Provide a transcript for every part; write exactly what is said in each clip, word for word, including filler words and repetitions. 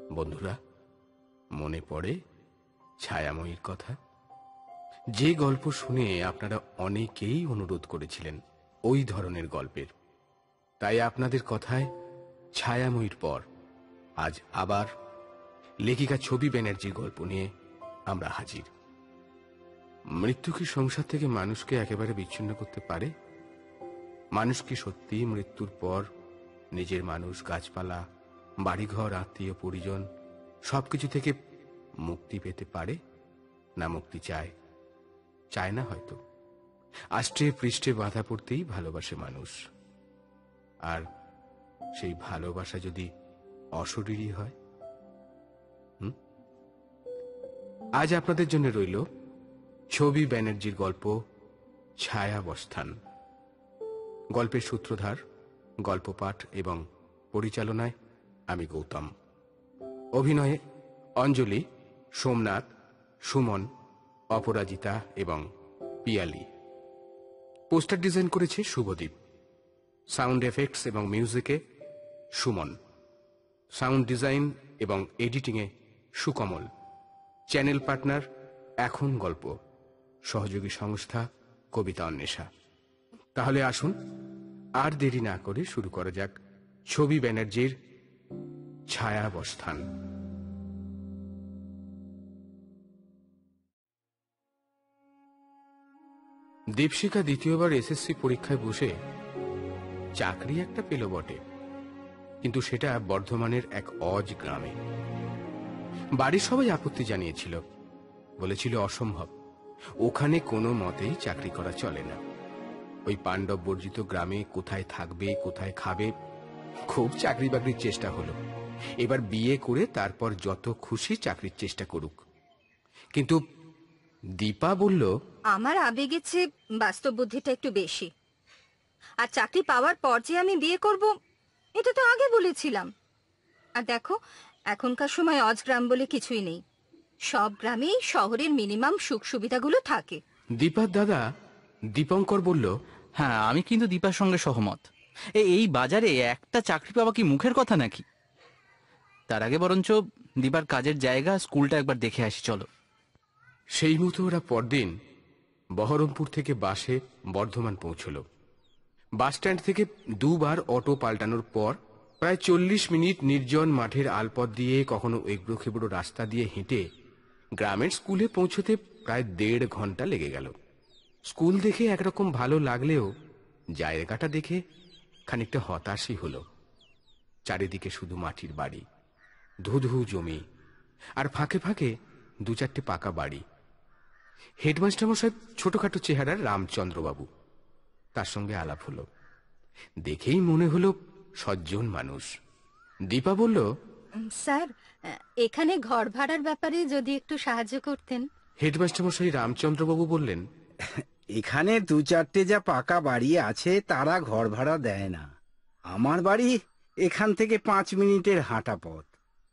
বন্ধুরা, মনে পড়ে ছায়াময়ীর কথা? যে গল্প শুনে আপনারা অনেকেই অনুরোধ করেছিলেন ওই ধরনের গল্পের, তাই আপনাদের কথায় ছায়াময়ীর পর আজ আবার লেখিকা ছবি ব্যানার্জির গল্প নিয়ে আমরা হাজির। মৃত্যু কি সংসার থেকে মানুষকে একেবারে বিচ্ছিন্ন করতে পারে? মানুষ কি সত্যি মৃত্যুর পর নিজের মানুষ, গাছপালা, বাড়িঘর, আত্মীয় পরিজন সবকিছু থেকে মুক্তি পেতে পারে? না মুক্তি চায়? চায় না হয়তো। আষ্টে পৃষ্ঠে বাধা পড়তেই ভালোবাসে মানুষ। আর সেই ভালোবাসা যদি অশরীরী হয়? হুম আজ আপনাদের জন্য রইল ছবি ব্যানার্জির গল্প ছায়াবস্থান। গল্পের সূত্রধার, গল্প পাঠ এবং পরিচালনায় আমি গৌতম। অভিনয়ে অঞ্জলি, সোমনাথ, সুমন, অপরাজিতা এবং পিয়ালি। পোস্টার ডিজাইন করেছে শুভদীপ। সাউন্ড এফেক্টস এবং মিউজিকে সুমন। সাউন্ড ডিজাইন এবং এডিটিংয়ে সুকমল। চ্যানেল পার্টনার এখন গল্প। সহযোগী সংস্থা কবিতা অন্বেষা। তাহলে আসুন আর দেরি না করে শুরু করা যাক ছবি ব্যানার্জির ছায়াবস্থান। দীপশিখা দ্বিতীয়বার এসএসসি পরীক্ষায় বসে চাকরি একটা পেল বটে, কিন্তু সেটা বর্ধমানের এক অজ গ্রামে। বাড়ির সবাই আপত্তি জানিয়েছিল, বলেছিল অসম্ভব, ওখানে কোনো মতেই চাকরি করা চলে না। ওই পাণ্ডব বর্জিত গ্রামে কোথায় থাকবে, কোথায় খাবে, খুব চাকরি বাকরির চেষ্টা হলো। এবার বিয়ে করে তারপর যত খুশি চাকরির চেষ্টা করুক। কিন্তু দীপা বলল, আমার আবেগের চেয়ে বাস্তব বুদ্ধিটা একটু বেশি। আর চাকরি পাওয়ার পর যে আমি বিয়ে করব, এটা তো আগে বলেছিলাম। আর দেখো, এখনকার সময় অজগ্রাম বলে কিছুই নেই। সব গ্রামেই শহরের মিনিমাম সুখ সুবিধাগুলো থাকে। দীপার দাদা দীপঙ্কর বলল, হ্যাঁ, আমি কিন্তু দীপার সঙ্গে সহমত। এই বাজারে একটা চাকরি পাওয়া কি মুখের কথা নাকি? তার আগে বরঞ্চ দীপার কাজের জায়গা, স্কুলটা একবার দেখে আসি চলো। সেই মতো ওরা পরদিন বহরমপুর থেকে বাসে বর্ধমান পৌঁছল। বাস স্ট্যান্ড থেকে দুবার অটো পাল্টানোর পর প্রায় চল্লিশ মিনিট নির্জন মাঠের আলপথ দিয়ে, কখনো এবড়ো খেবড়ো রাস্তা দিয়ে হেঁটে গ্রামের স্কুলে পৌঁছতে প্রায় দেড় ঘন্টা লেগে গেল। স্কুল দেখে একরকম ভালো লাগলেও জায়গাটা দেখে খানিকটা হতাশই হলো। চারিদিকে শুধু মাটির বাড়ি, ধুধু জমি, আর ফাঁকে ফাঁকে দু চারটে পাকা বাড়ি। হেডমাস্টার মশাই ছোটখাটো চেহারার রামচন্দ্রবাবু, তার সঙ্গে আলাপ হলো। দেখেই মনে হলো সজ্জন মানুষ। দীপা বলল, স্যার, এখানে ঘর ভাড়ার ব্যাপারে যদি একটু সাহায্য করতেন। হেডমাস্টার মশাই রামচন্দ্রবাবু বললেন, এখানে দু চারটে যা পাকা বাড়ি আছে তারা ঘর ভাড়া দেয় না। আমার বাড়ি এখান থেকে পাঁচ মিনিটের হাঁটা পথ।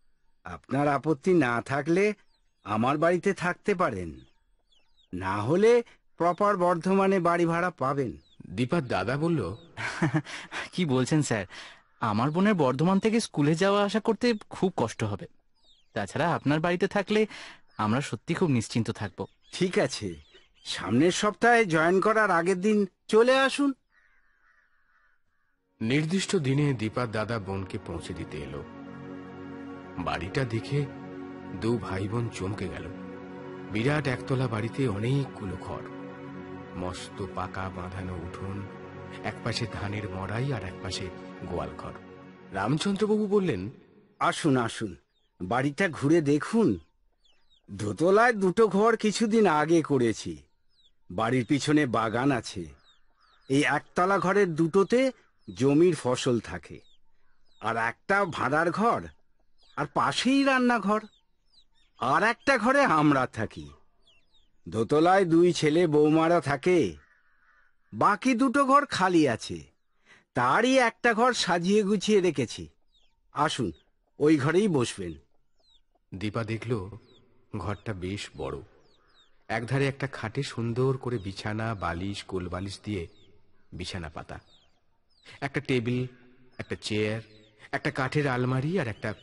আপনার আপত্তি না থাকলে আমার বাড়িতে থাকতে পারেন, না হলে প্রপার বর্ধমানে বাড়ি ভাড়া পাবেন। দীপার দাদা বলল, কি বলছেন স্যার? আমার বোনের বর্ধমান থেকে স্কুলে যাওয়া আসা করতে খুব কষ্ট হবে। তাছাড়া আপনার বাড়িতে থাকলে আমরা সত্যি খুব নিশ্চিন্ত থাকব। ঠিক আছে, সামনের সপ্তাহে জয়েন করার আগের দিন চলে আসুন। নির্দিষ্ট দিনে দীপার দাদা বোনকে পৌঁছে দিতে এলো। বাড়িটা দেখে দু ভাই বোন চমকে গেল। বিরাট একতলা বাড়িতে অনেকগুলো ঘর, মস্ত পাকা বাঁধানো উঠোন, একপাশে ধানের মড়াই আর একপাশে গোয়াল ঘর। রামচন্দ্রবাবু বললেন, আসুন আসুন, বাড়িটা ঘুরে দেখুন। দোতলায় দুটো ঘর কিছুদিন আগে করেছি। বাড়ির পিছনে বাগান আছে। এই একতলা ঘরের দুটোতে জমির ফসল থাকে, আর একটা ভাড়ার ঘর, আর পাশেই রান্নাঘর। আর একটা ঘরে আমরা থাকি। দোতলায় দুই ছেলে বৌমারা থাকে। বাকি দুটো ঘর খালি আছে, তারই একটা ঘর সাজিয়ে গুছিয়ে রেখেছি। আসুন, ওই ঘরেই বসবেন। দীপা দেখল ঘরটা বেশ বড়। একধারে একটা খাটে সুন্দর করে বিছানা, বালিশ, কোল বালিশ দিয়ে বিছানা পাতা, একটা টেবিল, একটা চেয়ার, একটা কাঠের আলমারি আর একটা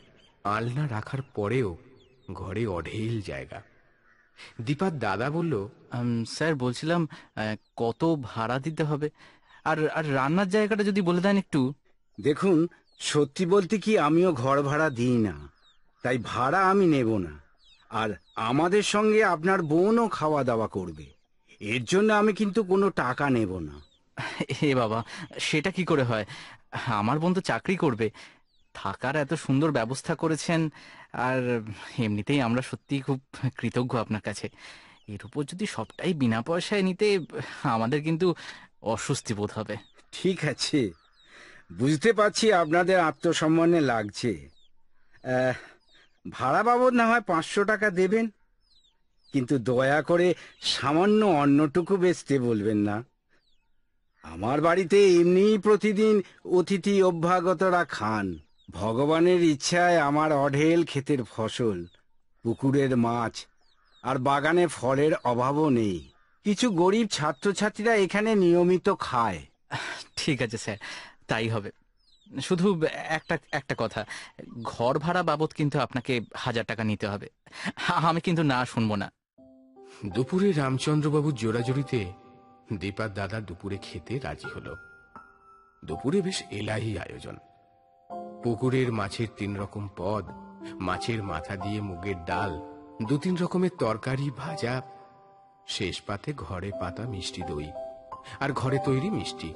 আলনা রাখার পরেও ঘরে অঢেল জায়গা। দীপার দাদা বলল, আম, স্যার বলছিলাম আহ, কত ভাড়া দিতে হবে, আর আর রান্নার জায়গাটা যদি বলে দেন একটু। দেখুন, সত্যি বলতে কি আমিও ঘর ভাড়া দিই না, তাই ভাড়া আমি নেব না। আর আমাদের সঙ্গে আপনার বোনও খাওয়া দাওয়া করবে, এর জন্য আমি কিন্তু কোনো টাকা নেব না। এ বাবা, সেটা কি করে হয়? আমার বোন তো চাকরি করবে, থাকার এত সুন্দর ব্যবস্থা করেছেন, আর এমনিতেই আমরা সত্যিই খুব কৃতজ্ঞ আপনার কাছে। এর উপর যদি সবটাই বিনা পয়সায় নিতে, আমাদের কিন্তু অস্বস্তি বোধ হবে। ঠিক আছে, বুঝতে পারছি আপনাদের আত্মসম্মানে লাগছে। আহ, ভাড়া বাবদ না হয় পাঁচশো টাকা দেবেন, কিন্তু দয়া করে সামান্য অন্নটুকু বেচতে বলবেন না। আমার বাড়িতে এমনিই প্রতিদিন অতিথি অভ্যাগতরা খান। ভগবানের ইচ্ছায় আমার অঢেল ক্ষেতের ফসল, পুকুরের মাছ আর বাগানে ফলের অভাবও নেই। কিছু গরিব ছাত্রছাত্রীরা এখানে নিয়মিত খায়। ঠিক আছে স্যার, তাই হবে। শুধু একটা একটা কথা, ঘর ভাড়া বাবদ কিন্তু আপনাকে হাজার টাকা নিতে হবে। আমি কিন্তু না শুনবো না। দুপুরে রামচন্দ্রবাবুর জোড়াজুড়িতে দীপার দাদা দুপুরে খেতে রাজি হলো। দুপুরে বেশ এলাহি আয়োজন। পুকুরের মাছের তিন রকম পদ, মাছের মাথা দিয়ে মুগের ডাল, দু তিন রকমের তরকারি, ভাজা, শেষ পাতে ঘরে পাতা মিষ্টি দই আর ঘরে তৈরি মিষ্টি।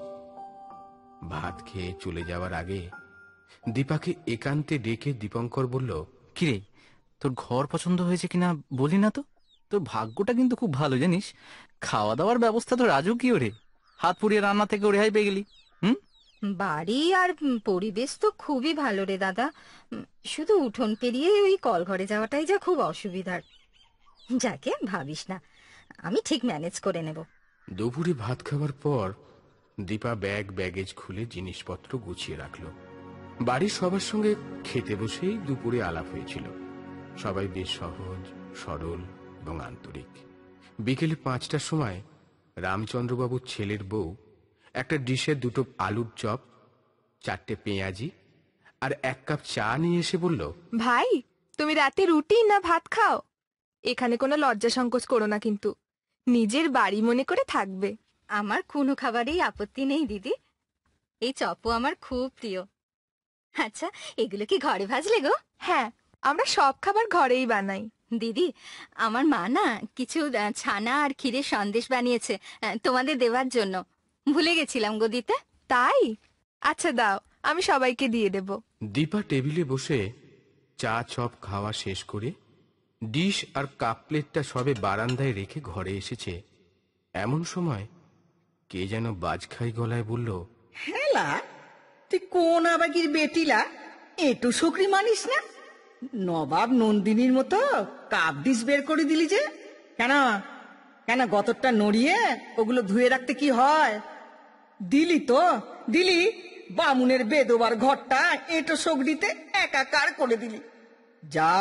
ভাত খেয়ে চলে যাওয়ার আগে দীপাকে একান্তে ডেকে দীপঙ্কর বলল, কিরে, তোর ঘর পছন্দ হয়েছে কিনা বলি না তো? তোর ভাগ্যটা কিন্তু খুব ভালো জানিস, খাওয়া দাওয়ার ব্যবস্থা তো রাজকীয় রে। হাত পুড়িয়ে রান্না থেকে রেহাই পেয়ে গেলি। হুম, বাড়ি আর উম, পরিবেশ তো খুবই ভালো রে দাদা। উম, শুধু উঠোন পেরিয়ে ওই কল ঘরে যাওয়াটাই যা খুব অসুবিধার। যাকে ভাবিস না, আমি ঠিক ম্যানেজ করে নেব। দুপুরে ভাত খাওয়ার পর দীপা ব্যাগ ব্যাগেজ খুলে জিনিসপত্র গুছিয়ে রাখল। বাড়ির সবার সঙ্গে খেতে বসেই দুপুরে আলাপ হয়েছিল। সবাই বেশ সহজ সরল এবং আন্তরিক। বিকেলে পাঁচটার সময় রামচন্দ্রবাবুর ছেলের বউ একটা ডিশে দুটো আলুর চপ, চারটে পেঁয়াজি আর এক কাপ চা নিয়ে এসে বলল, ভাই, তুমি রাতে রুটি না ভাত খাও? এখানে কোনো লজ্জা সংকোচ করো না, কিন্তু নিজের বাড়ি মনে করে থাকবে। আমার কোনো খাবারেই আপত্তি নেই দিদি, এই চপও আমার খুব প্রিয়। আচ্ছা, এগুলো কি ঘরে ভাজলে গো? হ্যাঁ, আমরা সব খাবার ঘরেই বানাই। দিদি, আমার মা না কিছু আহ, ছানা আর ক্ষীরের সন্দেশ বানিয়েছে আহ, তোমাদের দেওয়ার জন্য। ভুলে গেছিলাম গো দিতে। তাই? আচ্ছা দাও, আমি সবাইকে দিয়ে দেব। দীপা টেবিলে বসে চা চপ খাওয়া শেষ করে ডিশ আর কাপ প্লেটটা সবে বারান্দায় রেখে ঘরে এসেছে। এমন সময় কে যেন বাজখাই গলায় বলল, হেলা, তুই কোন আবাগির বেটিলা? এটু শুকরি মানিস না? নবাব নন্দিনীর মতো কাপ ডিশ বের করে দিলি যে কেন? কেন গতরটা নড়িয়ে ওগুলো ধুয়ে রাখতে কি হয়? দিলি তো দিলি, বামুনের বেদোবার ঘরটা এটো সগড়িতে একাকার করে দিলি। যা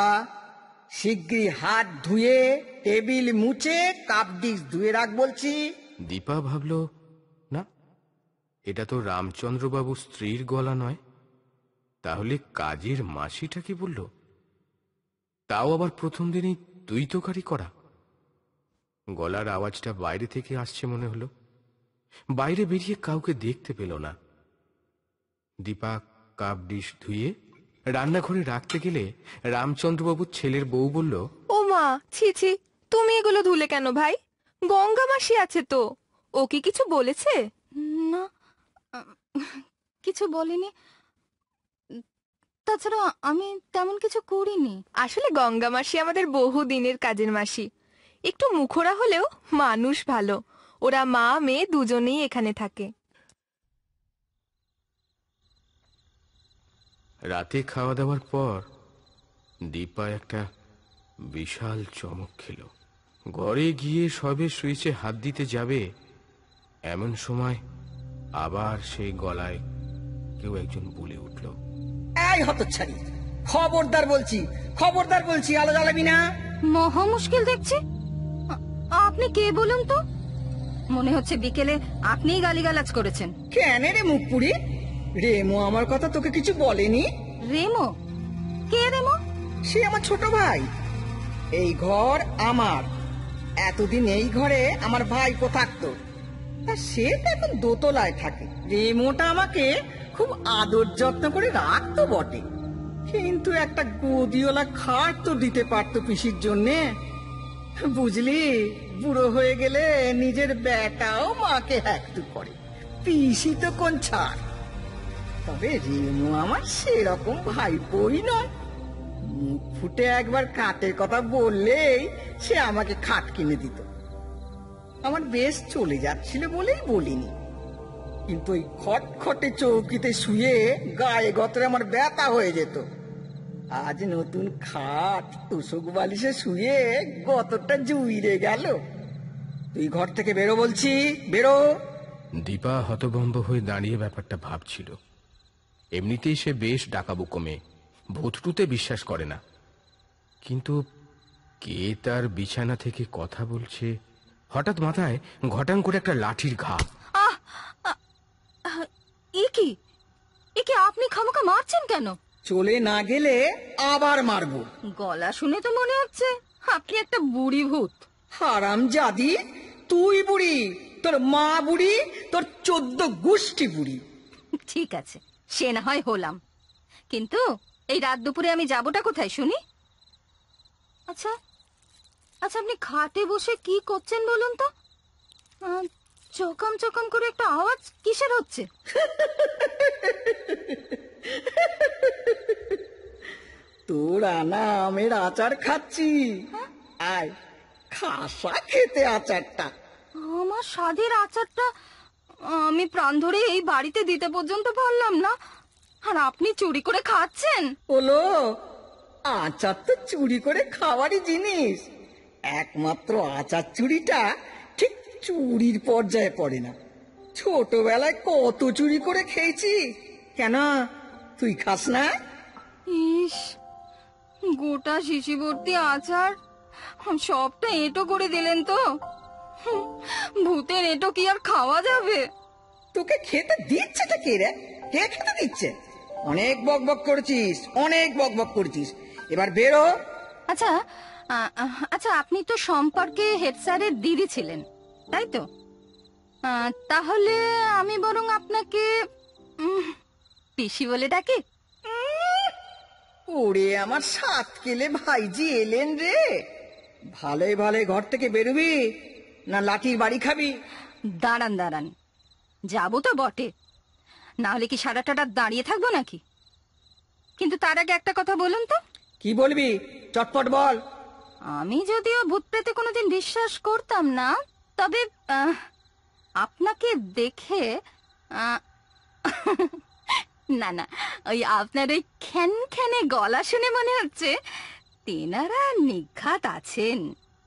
শিগগির হাত ধুয়ে টেবিল মুছে কাপ ডিশ ধুয়ে রাখ বলছি। দীপা ভাবল, না, এটা তো রামচন্দ্রবাবুর স্ত্রীর গলা নয়, তাহলে কাজের মাসিটা কি বলল? তাও আবার প্রথম দিনই তুই তোকারি করা। গলার আওয়াজটা বাইরে থেকে আসছে মনে হলো। বাইরে বেরিয়ে কাউকে দেখতে পেল না। দীপা কাপ ডিশ ধুয়ে রান্নাঘরে রাখতে গেলে রামচন্দ্রবাবুর ছেলের বউ বলল, ও মা, ছি ছি, তুমি এগুলো ধুলে কেন ভাই? গঙ্গা মাসি আছে তো, ও কি কিছু বলেছে? না, আহ, কিছু বলিনি। তাছাড়া আমি তেমন কিছু করিনি। আসলে গঙ্গা মাসি আমাদের বহু দিনের কাজের মাসি। একটু মুখরা হলেও মানুষ ভালো। ওরা মা মেয়ে দুজনেই এখানে থাকে। রাতে খাওয়া দাওয়ার পর দীপা একটা বিশাল চমক খেল। ঘরে গিয়ে সবে সুইচে হাত দিতে যাবে, এমন সময় আবার সেই গলায় কেউ একজন বলে উঠল, এই হতচ্ছাড়ি, খবরদার বলছি, খবরদার বলছি, আলো জ্বালাবি না। মহা মুশকিল দেখছি। আ- আপনি কে বলুন তো? মনে হচ্ছে বিকেলে আপনিই গালিগালাজ করেছেন। কেন রে মুখ পুড়ি? রেমো আমার কথা তোকে কিছু বলেনি? রেমো? কে রেমো? সে আমার ছোট ভাই। এই ঘর আমার। এতদিন এই ঘরে আমার ভাইপো থাকতো, তা সে তো এখন দোতলায় থাকে। রেমোটা আমাকে খুব আদর যত্ন করে রাখতো বটে, কিন্তু একটা গদিওয়ালা খাট তো দিতে পারতো পিসির জন্যে। বুঝলি, বুড়ো হয়ে গেলে নিজের বেটাও মাকে হ্যাকতু করে, পিসি তো কোন ছাড়। তবে রেমো আমার সেরকম ভাইপোই নয়। মুখ ফুটে একবার কাঠের কথা বললেই সে আমাকে খাট কিনে দিত। আমার বেশ চলে যাচ্ছিল বলেই বলিনি, কিন্তু ওই খটখটে চৌকিতে শুয়ে গায়ে গতরে আমার ব্যথা হয়ে যেত। আজ নতুন খাট তোষক বালিশে শুয়ে গতরটা জুইরে গেল। তুই ঘর থেকে বেরো বলছি, বেরো। দীপা হতভম্ব হয়ে দাঁড়িয়ে ব্যাপারটা ভাবছিল। এমনিতেই সে বেশ ডাকাবুকো মেয়ে, ভূতটুতে বিশ্বাস করে না, কিন্তু কে তার বিছানা থেকে কথা বলছে? হঠাৎ মাথায় ঘটাং করে একটা লাঠির ঘা। আহ আ- আহ, এ কি এ কি আপনি খামোকা মারছেন কেন? চলে না গেলে আবার মারবো। গলা শুনে তো মনে হচ্ছে আপনি একটা বুড়ি ভূত। হারাম জাদি, তুই বুড়ি, তোর মা বুড়ি, তোর চোদ্দ গোষ্ঠী বুড়ি। ঠিক আছে, সে না হয় হলাম, কিন্তু এই রাত দুপুরে আমি যাবোটা কোথায় শুনি? আচ্ছা আচ্ছা আপনি খাটে বসে কি করছেন বলুন তো? আহ, চকাম চকাম করে একটা আওয়াজ কিসের হচ্ছে? তোর আনা আমের আচার খাচ্ছি। আয়, খাসা খেতে আচারটা। আমার স্বাদের আচারটা আমি প্রাণ ধরে এই বাড়িতে দিতে পর্যন্ত পারলাম না, আর আপনি চুরি করে খাচ্ছেন? হলো, আচার তো চুরি করে খাওয়ারই জিনিস। একমাত্র আচার চুরিটা ঠিক চুরির পর্যায়ে পড়ে না। ছোটবেলায় কত চুরি করে খেয়েছি। কেন, তুই খাস না? ইস, গোটা শিশি ভর্তি আচার, সবটা এঁটো করে দিলেন তো। হুঁ, ভূতের এঁটো কি আর খাওয়া যাবে? তোকে খেতে দিচ্ছেটা কে রে? কে খেতে দিচ্ছে? অনেক বক বক করেছিস, অনেক বক বক করেছিস, এবার বেরো। আচ্ছা আ- আ- আচ্ছা আপনি তো সম্পর্কে হেড স্যারের দিদি ছিলেন, তাই তো? আহ, তাহলে আমি বরং আপনাকে উম, পিসি বলে ডাকি। ওরে আমার সাত কেলে ভাইজি এলেন রে। ভালোই ভালোই ঘর থেকে বেরোবি না লাঠির বাড়ি খাবি? দাঁড়ান দাঁড়ান, যাবো তো বটে, না হলে কি সারাটা রাত দাঁড়িয়ে থাকবো নাকি? কিন্তু তার আগে একটা কথা বলুন তো। কি বলবি, চটপট বল। আমি যদিও ভূত প্রেতে কোনোদিন বিশ্বাস করতাম না, তবে আহ, আপনাকে দেখে আহ, না না, ওই আপনার ওই খ্যান খ্যানে গলা শুনে মনে হচ্ছে তেনারা নিঘাত আছেন।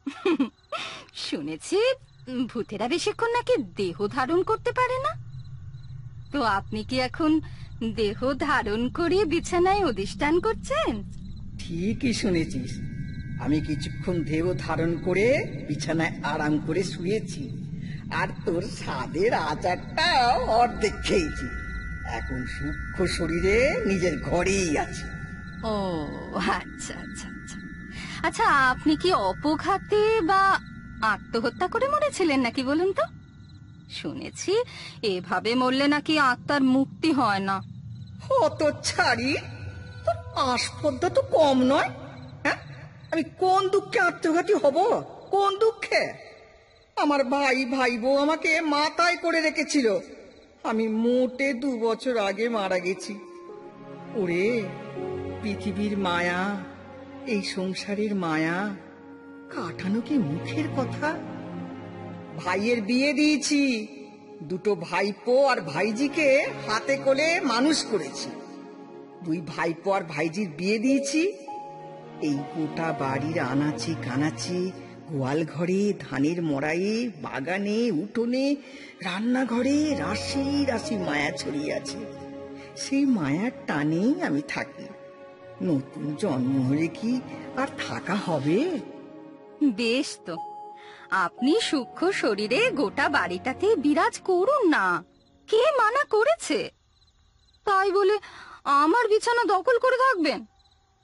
শুনেছি ভূতেরা বেশিক্ষণ নাকি দেহ ধারণ করতে পারে না। তো আপনি কি এখন দেহ ধারণ করে বিছানায় অধিষ্ঠান করছেন? ঠিকই শুনেছিস, আমি কিছুক্ষণ দেহ ধারণ করে বিছানায় আরাম করে শুয়েছি, আর তোর স্বাদের আচারটাও অর্ধেক খেয়েছি। এখন সূক্ষ্ম শরীরে নিজের ঘরেই আছে। ও আচ্ছা আচ্ছা আচ্ছা আচ্ছা আপনি কি অপঘাতে বা আত্মহত্যা করে মরেছিলেন নাকি বলুন তো? শুনেছি এভাবে মরলে নাকি আত্মার মুক্তি হয় না। অত ছাড়ি, তোর আস্পর্ধা তো কম নয়। হ্যাঁ, আমি কোন দুঃখে আত্মঘাতী হব? কোন দুঃখে? আমার ভাই ভাই বউ আমাকে মাথায় করে রেখেছিল। আমি মোটে দু বছর আগে মারা গেছি। ওরে, পৃথিবীর মায়া, এই সংসারের মায়া কাটানো কি মুখের কথা? ভাইয়ের বিয়ে দিয়েছি, দুটো ভাইপো আর ভাইজিকে হাতে করে মানুষ করেছি। দুই ভাইপো আর ভাইজির বিয়ে দিয়েছি। এই গোটা বাড়ির আনাচে কানাচে, গোয়াল ঘরে, ধানের মড়াইয়ে, বাগানে, উঠোনে, রান্নাঘরে রাশি রাশি মায়া ছড়িয়ে আছে। সেই মায়ার টানেই আমি থাকি। নতুন জন্ম হলে কি আর থাকা হবে? বেশ তো, আপনি সূক্ষ্ম শরীরে গোটা বাড়িটাতে বিরাজ করুন না, কে মানা করেছে? তাই বলে আমার বিছানা দখল করে থাকবেন?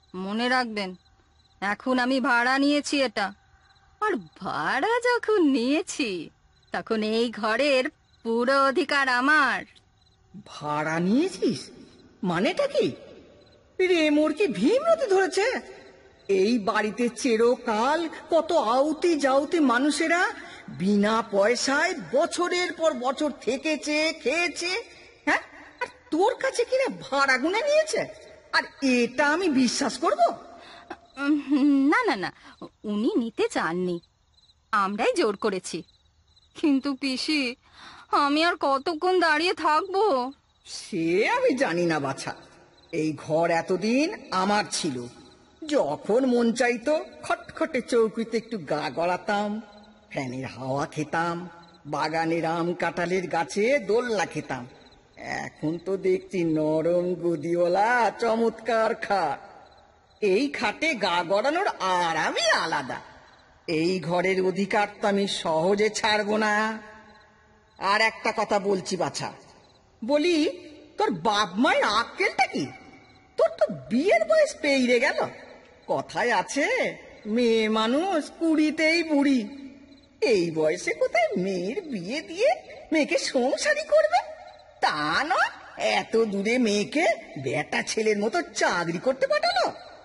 মনে রাখবেন, এখন আমি ভাড়া নিয়েছি এটা, আর ভাড়া যখন নিয়েছি তখন এই ঘরের পুরো অধিকার আমার। ভাড়া নিয়েছিস মানেটা কি? রে মোর কি ভীমরতি ধরেছে? এই বাড়িতে চিরকাল কত আউতি যাউতি মানুষেরা বিনা পয়সায় বছরের পর বছর থেকেছে, খেয়েছে, হ্যাঁ? আর তোর কাছে কিনা ভাড়া গুনে নিয়েছে, আর এটা আমি বিশ্বাস করব? উম, না না না, উনি নিতে চাননি, আমরাই জোর করেছি। কিন্তু পিসি, আমি আর কতক্ষণ দাঁড়িয়ে থাকবো? সে আমি জানি না বাছা। এই ঘর এতদিন আমার ছিল। যখন মন চাইতো খটখটে চৌকিতে একটু গা গড়াতাম, ফ্যানের হাওয়া খেতাম, বাগানের আম কাঁঠালের গাছে দোলনা খেতাম। এখন তো দেখছি নরম গদিওয়ালা চমৎকার খাট। এই খাটে গা গড়ানোর আরামই আলাদা। এই ঘরের অধিকার তো আমি সহজে ছাড়বো না। আর একটা কথা বলছি বাছা, বলি তোর বাপ মায়ের আক্কেলটা কি? তোর তো বিয়ের বয়স পেরিয়ে গেল। কথায় আছে, মেয়ে মানুষ কুড়িতেই বুড়ি। এই বয়সে কোথায় মেয়ের বিয়ে দিয়ে মেয়েকে সংসারই করবে? তা নয় এত দূরে মেয়েকে বেটা ছেলের মতো চাকরি করতে পাঠালো।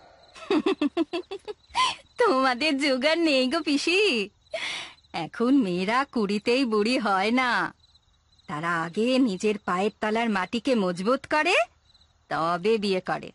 তোমাদের জোগাড় নেই গো পিসি। এখন মেয়েরা কুড়িতেই বুড়ি হয় না, তারা আগে নিজের পায়ের তলার মাটিকে মজবুত করে, তবে বিয়ে করে।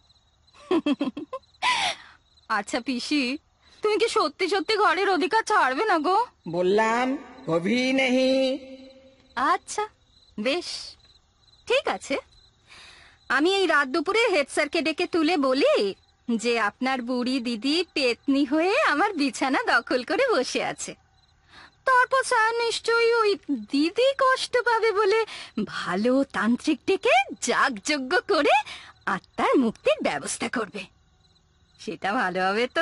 আচ্ছা পিসি, তুমি কি সত্যি সত্যি ঘরের অধিকার ছাড়বে না গো? বললাম কভি নেহি। আচ্ছা বেশ, ঠিক আছে। আমি এই রাত দুপুরে হেড স্যারকে ডেকে তুলে বলি যে আপনার বুড়ি দিদি পেতনি হয়ে আমার বিছানা দখল করে বসে আছে। তারপর স্যার নিশ্চয়ই ওই দিদি কষ্ট পাবে বলে ভালো তান্ত্রিক ডেকে যাগযজ্ঞ করে আত্মার মুক্তির ব্যবস্থা করবে। সেটা ভালো হবে তো?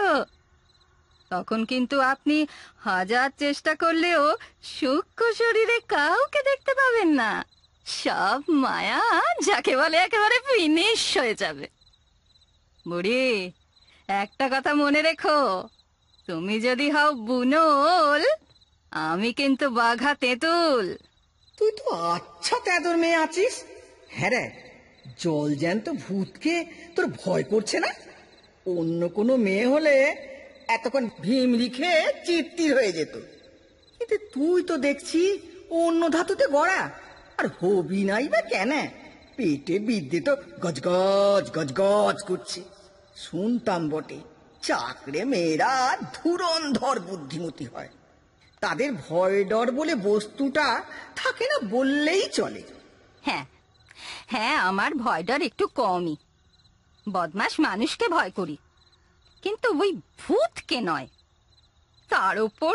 তখন কিন্তু আপনি হাজার চেষ্টা করলেও সূক্ষ্ম শরীরে কাউকে দেখতে পাবেন না। সব মায়া যাকে বলে একেবারে ফিনিশ হয়ে যাবে। বুড়ি, একটা কথা মনে রেখো, তুমি যদি হও বুনোল, আমি কিন্তু বাঘা তেঁতুল। তুই তো আচ্ছা তেদর মেয়ে আছিস। হ্যাঁ রে, জল জ্যান্ত ভূতকে তোর ভয় করছে না? অন্য কোনো মেয়ে হলে এতক্ষণ ভীম লিখে চিত্তির হয়ে যেত, কিন্তু তুই তো দেখছি অন্য ধাতুতে গড়া। আর হবি নাই বা কেন? পেটে বিদ্যে তো গজগজ গজগজ করছে। শুনতাম বটে চাকরে মেয়েরা ধুরন্ধর বুদ্ধিমতী হয়, তাদের ভয় ডর বলে বস্তুটা থাকে না বললেই চলে। হ্যাঁ হ্যাঁ, আমার ভয় ডর একটু কমই। বদমাস মানুষকে ভয় করি, কিন্তু ওই ভূতকে নয়। তার উপর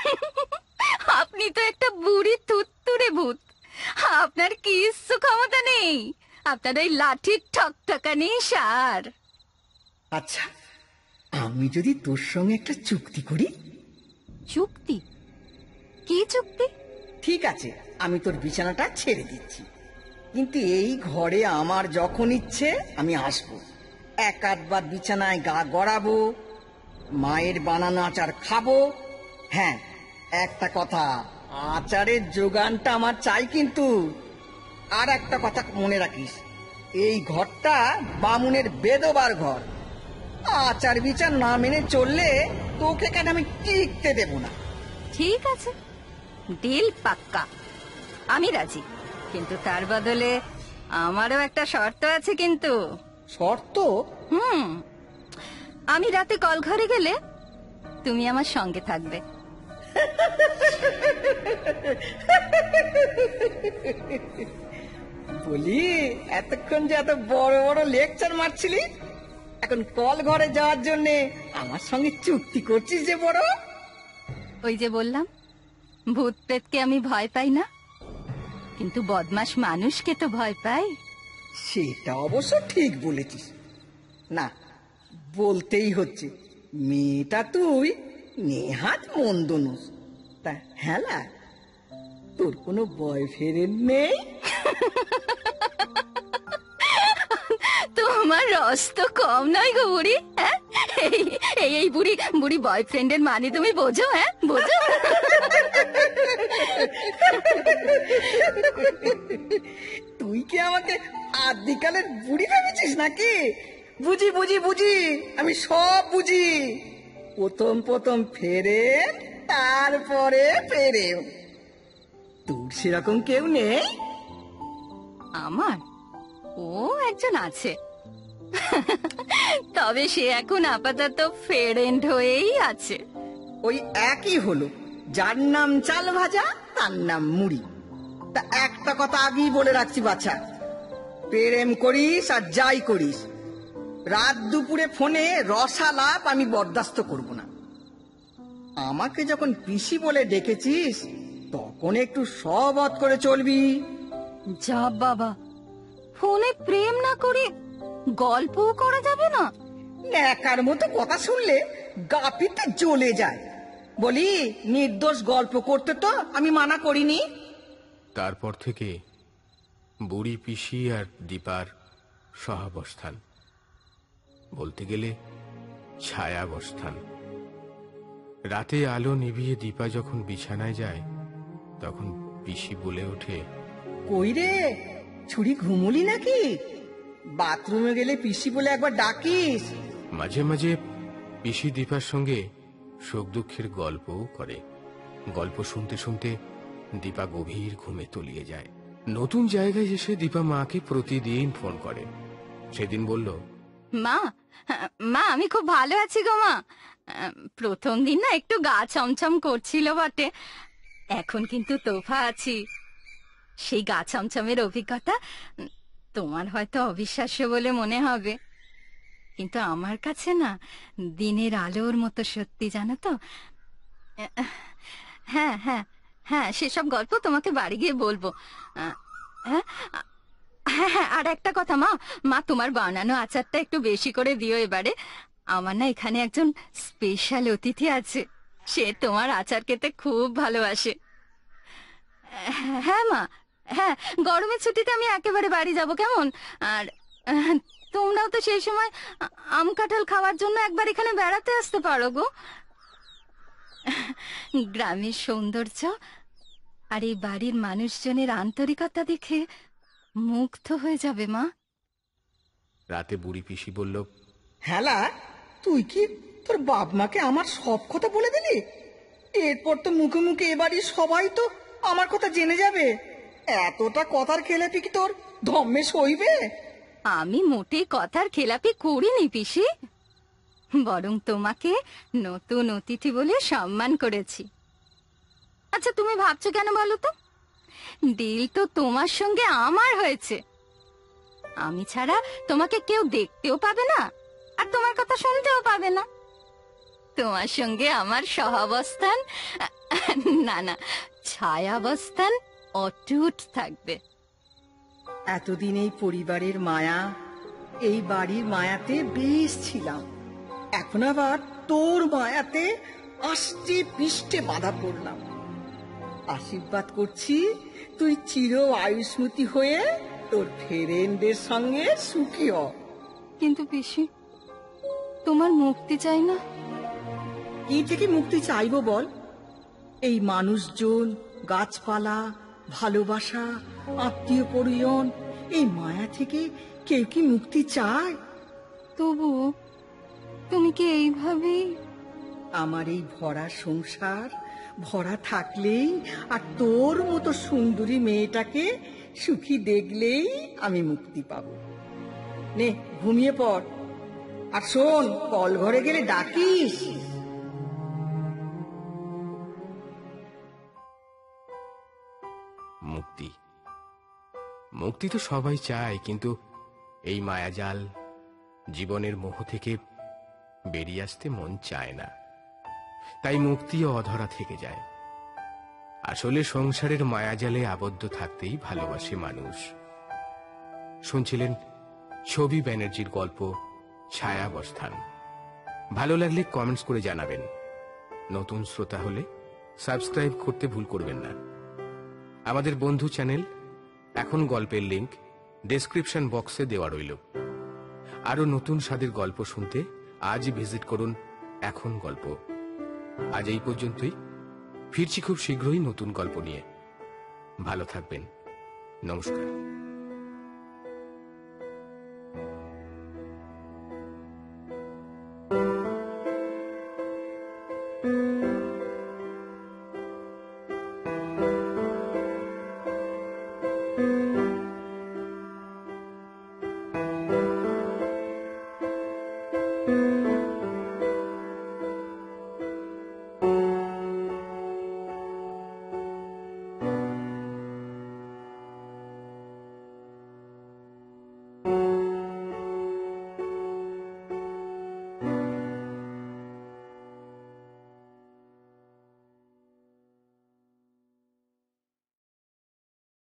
আপনি তো একটা বুড়ি তুত্তুরে ভূত, আপনার কিচ্ছু ক্ষমতা নেই। আপনার ওই লাঠির ঠকঠকানি সার। আচ্ছা, আমি যদি তোর সঙ্গে একটা চুক্তি করি? চুক্তি? কি চুক্তি? ঠিক আছে, আমি তোর বিছানাটা ছেড়ে দিচ্ছি, কিন্তু এই ঘরে আমার যখন ইচ্ছে আমি আসবো। এক আধবার বিছানায় গা গড়াবো, মায়ের বানানো আচার খাবো। হ্যাঁ, একটা কথা, আচারের যোগানটা আমার চাই কিন্তু। আর একটা কথা মনে রাখিস, এই ঘরটা বামুনের বেদবার ঘর। আচার বিচার না মেনে চললে তোকে কেন আমি টিকতে দেব না। ঠিক আছে, ডিল পাক্কা, আমি রাজি। কিন্তু তার বদলে আমারও একটা শর্ত আছে। কিন্তু শর্ত? হুম, আমি রাতে কল ঘরে গেলে তুমি আমার সঙ্গে থাকবে। বলি, এতক্ষণ যে এত বড় বড় লেকচার মারছিলি, এখন কল ঘরে যাওয়ার জন্য আমার সঙ্গে চুক্তি করছিস যে বড়? ওই যে বললাম, ভূত প্রেতকে আমি ভয় পাই না, কিন্তু বদমাস মানুষকে তো ভয় পাই। সেটা অবশ্য ঠিক বলেছিস। না, বলতেই হচ্ছে, মেয়েটা তুই নেহাত মন্দ নোস। তা হ্যালা, তোর কোনো বয়ফ্রেন্ড নেই? তো তোমার রস তো কম নয় গো বুড়ি। হ্যাঁ, এই এই এই বুড়ি বুড়ি বয়ফ্রেন্ডের মানে তুমি বোঝো? হ্যাঁ বোঝো? তুই কি আমাকে আদিকালের বুড়ি ভেবেছিস নাকি? বুঝি বুঝি বুঝি, আমি সব বুঝি। প্রথম প্রথম ফেরে, তারপরে ফেরে। তোর সেরকম কেউ নেই? আমার ও একজন আছে, তবে সে এখন আপাতত ফ্রেন্ড হয়েই আছে। ওই একই হলো, যার নাম চাল ভাজা তার নাম মুড়ি। তা একটা কথা আগেই বলে রাখছি বাছা, প্রেম করিস আর যাই করিস, রাত দুপুরে ফোনে রসালাপ আমি বরদাস্ত করব না। আমাকে যখন পিসি বলে ডেকেছিস, তখন একটু সবত করে চলবি। যা বাবা, ফোনে প্রেম না করে গল্পও করা যাবে না? ন্যাকার মতো কথা শুনলে গা পিতে জ্বলে যায়। বলি, নির্দোষ গল্প করতে তো আমি মানা করিনি। তারপর থেকে বুড়ি পিসি আর দীপার সহাবস্থান, বলতে গেলে ছায়াবস্থান। রাতে আলো নিভিয়ে দীপা যখন বিছানায় যায়, তখন পিসি বলে ওঠে, কই রে, ছুরি ঘুমুলি নাকি? বাথরুমে গেলে পিসি বলে একবার ডাকিস। মাঝে মাঝে পিসি দীপার সঙ্গে সুখ দুঃখের গল্পও করে। গল্প শুনতে শুনতে দীপা গভীর ঘুমে তলিয়ে যায়। নতুন জায়গায় এসে দীপা মাকে প্রতিদিন ফোন করে। সেদিন বলল, মা মা আমি খুব ভালো আছি গো মা। প্রথম দিন না একটু গা ছমছম করছিল বটে, এখন কিন্তু তোফা আছি। সেই গা ছমছমের অভিজ্ঞতা তোমার হয়তো অবিশ্বাস্য বলে মনে হবে, কিন্তু আমার কাছে না দিনের আলোর মতো সত্যি, জানো তো। হ্যাঁ হ্যাঁ হ্যাঁ, সেসব গল্প তোমাকে বাড়ি গিয়ে বলবো। হ্যাঁ হ্যাঁ হ্যাঁ, আর একটা কথা মা, মা তোমার বানানো আচারটা একটু বেশি করে দিও এবারে। আমার না এখানে একজন স্পেশাল অতিথি আছে, সে তোমার আচার খেতে খুব ভালোবাসে। হ্যাঁ মা, হ্যাঁ, গরমের ছুটিতে আমি একেবারে বাড়ি যাব, কেমন? আর তোমরাও তো সেই সময় আম কাঁঠাল খাওয়ার জন্য একবার এখানে বেড়াতে আসতে পারো গো। গ্রামের সৌন্দর্য আর এই বাড়ির মানুষজনের আন্তরিকতা দেখে মুগ্ধ হয়ে যাবে মা। রাতে বুড়ি পিসি বলল, হ্যালা, তুই কি তোর বাপ মাকে আমার সব কথা বলে দিলি? এরপর তো মুখে মুখে এবারই সবাই তো আমার কথা জেনে যাবে। এতটা কথার খেলাপি কি তোর ধম্মে সইবে? আমি মোটেই কথার খেলাপি করিনি পিসি, বরং তোমাকে নতুন অতিথি বলে সম্মান করেছি। আচ্ছা তুমি ভাবছো কেন বলো তো? ডিল তো তোমার সঙ্গে আমার হয়েছে। আমি ছাড়া তোমাকে কেউ দেখতেও পাবে না, আর তোমার কথা শুনতেও পাবে না। তোমার সঙ্গে আমার সহাবস্থান, না না, ছায়াবস্থান অটুট থাকবে। এতদিন এই পরিবারের মায়া, এই বাড়ির মায়াতে বেশ ছিলাম, এখন আবার তোর মায়াতে আষ্টে পৃষ্ঠে বাধা পড়লাম। আশীর্বাদ করছি তুই চির আয়ুষ্মতি হয়ে তোর ফ্রেন্ডের সঙ্গে সুখী হ। কিন্তু পিসি, তোমার মুক্তি চাই না? কি থেকে মুক্তি চাইবো বল? এই মানুষজন, গাছপালা, ভালোবাসা, আত্মীয় পরিজন, এই মায়া থেকে কেউ কি মুক্তি চায়? তবু তুমি কি এইভাবেই? আমার এই ভরা সংসার ভরা থাকলেই আর তোর মতো সুন্দরী মেয়েটাকে সুখী দেখলেই আমি মুক্তি পাবো। নে ঘুমিয়ে পড়, আর শোন, কল ঘরে গেলে ডাকিস। মুক্তি মুক্তি তো সবাই চায়, কিন্তু এই মায়াজাল জীবনের মোহ থেকে বেরিয়ে আসতে মন চায় না, তাই মুক্তিও অধরা থেকে যায়। আসলে সংসারের মায়াজালে আবদ্ধ থাকতেই ভালোবাসে মানুষ। শুনছিলেন ছবি ব্যানার্জির গল্প ছায়াবস্থান। ভালো লাগলে কমেন্টস করে জানাবেন। নতুন শ্রোতা হলে সাবস্ক্রাইব করতে ভুল করবেন না। আমাদের বন্ধু চ্যানেল এখন গল্পের লিংক ডেসক্রিপশন বক্সে দেওয়া রইল। আরো নতুন স্বাদের গল্প শুনতে আজই ভিজিট করুন এখন গল্প। আজ এই পর্যন্তই, ফিরছি খুব শীঘ্রই নতুন গল্প নিয়ে। ভালো থাকবেন, নমস্কার।